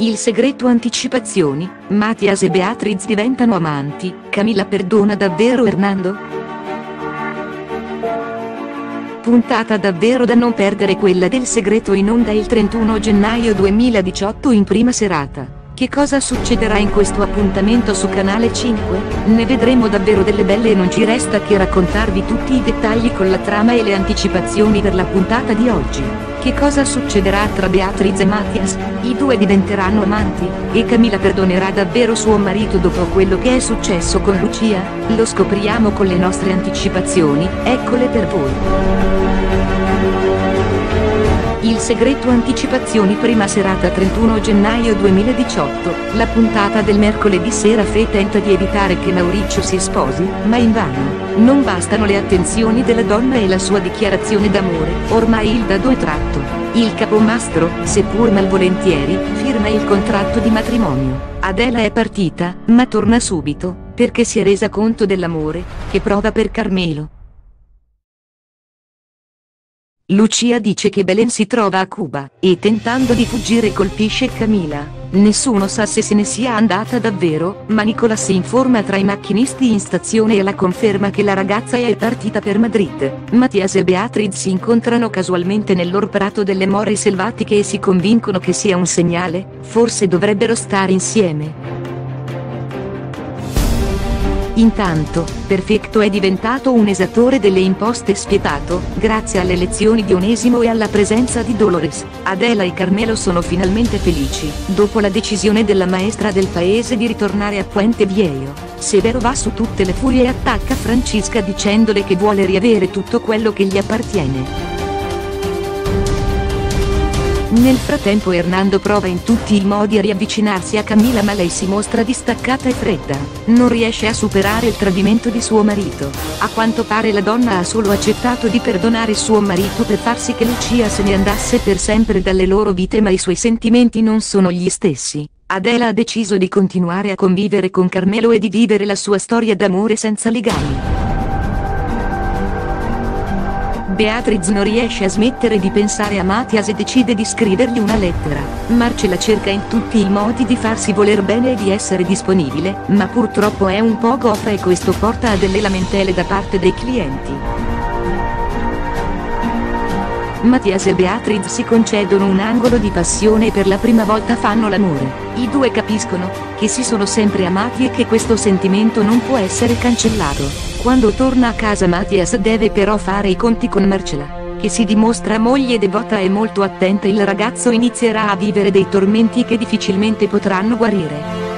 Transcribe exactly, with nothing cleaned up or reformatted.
Il segreto anticipazioni, Matias e Beatriz diventano amanti, Camila perdona davvero Hernando? Puntata davvero da non perdere, quella del segreto, in onda il trentuno gennaio duemiladiciotto in prima serata. Che cosa succederà in questo appuntamento su Canale cinque? Ne vedremo davvero delle belle e non ci resta che raccontarvi tutti i dettagli con la trama e le anticipazioni per la puntata di oggi. Che cosa succederà tra Beatriz e Matias? I due diventeranno amanti? E Camila perdonerà davvero suo marito dopo quello che è successo con Lucia? Lo scopriamo con le nostre anticipazioni, eccole per voi. Il segreto anticipazioni, prima serata trentuno gennaio duemiladiciotto, la puntata del mercoledì sera. Fe tenta di evitare che Mauricio si sposi, ma invano. Non bastano le attenzioni della donna e la sua dichiarazione d'amore, ormai il dado è tratto. Il capomastro, seppur malvolentieri, firma il contratto di matrimonio. Adela è partita, ma torna subito, perché si è resa conto dell'amore che prova per Carmelo. Lucia dice che Belen si trova a Cuba, e tentando di fuggire colpisce Camila. Nessuno sa se se ne sia andata davvero, ma Nicola si informa tra i macchinisti in stazione e la conferma che la ragazza è partita per Madrid. Matias e Beatriz si incontrano casualmente nel loro prato delle more selvatiche e si convincono che sia un segnale, forse dovrebbero stare insieme. Intanto, Perfecto è diventato un esattore delle imposte spietato, grazie alle lezioni di Onesimo e alla presenza di Dolores. Adela e Carmelo sono finalmente felici, dopo la decisione della maestra del paese di ritornare a Puente Viejo. Severo va su tutte le furie e attacca Francisca dicendole che vuole riavere tutto quello che gli appartiene. Nel frattempo Hernando prova in tutti i modi a riavvicinarsi a Camila, ma lei si mostra distaccata e fredda. Non riesce a superare il tradimento di suo marito. A quanto pare la donna ha solo accettato di perdonare suo marito per far sì che Lucia se ne andasse per sempre dalle loro vite, ma i suoi sentimenti non sono gli stessi. Adela ha deciso di continuare a convivere con Carmelo e di vivere la sua storia d'amore senza legami. Beatriz non riesce a smettere di pensare a Matias e decide di scrivergli una lettera. Marcella cerca in tutti i modi di farsi voler bene e di essere disponibile, ma purtroppo è un po' goffa e questo porta a delle lamentele da parte dei clienti. Matias e Beatriz si concedono un angolo di passione e per la prima volta fanno l'amore. I due capiscono che si sono sempre amati e che questo sentimento non può essere cancellato. Quando torna a casa Matias deve però fare i conti con Marcella, che si dimostra moglie devota e molto attenta. Il ragazzo inizierà a vivere dei tormenti che difficilmente potranno guarire.